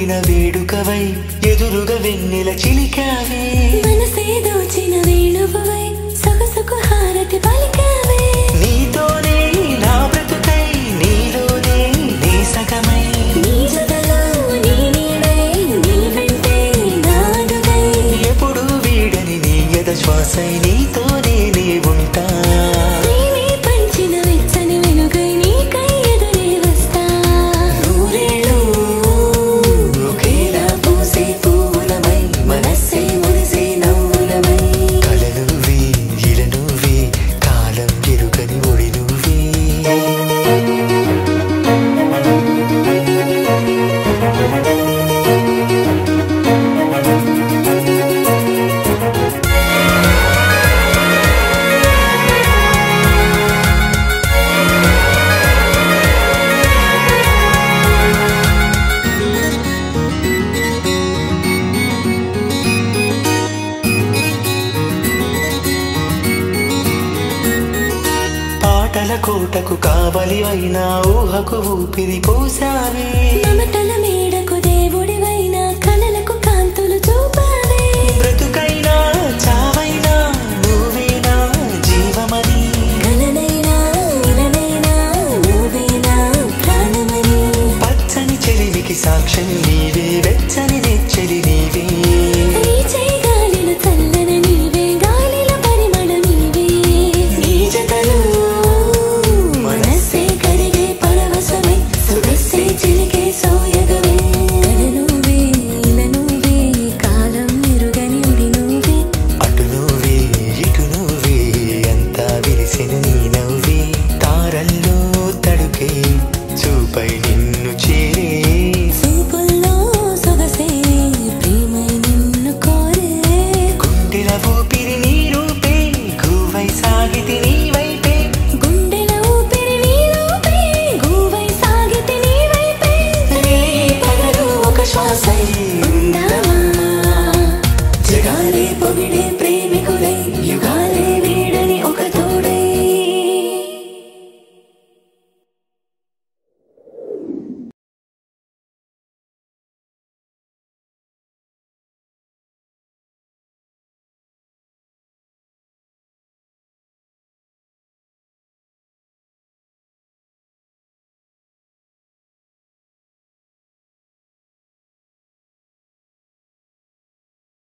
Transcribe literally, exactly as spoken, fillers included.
కూడిన వేడుకవై ఎదురుగా వెన్నెల చిలికావే మనసే దోచిన వేణువువై సొగసుకు హారతి పలికావే నీతోనే నా బ్రతుకై నీలోనే నీ సగమై నీ జతలో నీ నీడై నీ వెంటే నాడుగై ఎప్పుడు వీడని నీ ఎద శ్వాసై నీతోనే నీ ఉంటా ప్రేమే పంచిన వెచ్చని వెనుగై నీకై ఎదురే వస్తా నూరేళ్ళు ఒకేలా పూసే పువ్వులమై మనస్సే మురిసే నవ్వులమై కల నువ్వే ఇల నువ్వే కాలం ఎరుగని ఒడి నువ్వే పాటల కోటకు కావలి అయినా ఊహకు ఊపిరి పోసావే మమటల మేడకు దేవుడివైనా కలలకు కాంతులు చూపావే బ్రతుకైనా చావైనా నువ్వేనా జీవమని కలనైనా ఇలనైనా నువ్వేనా ప్రాణమని పచ్చని చెలిమికి సాక్ష్యం నీ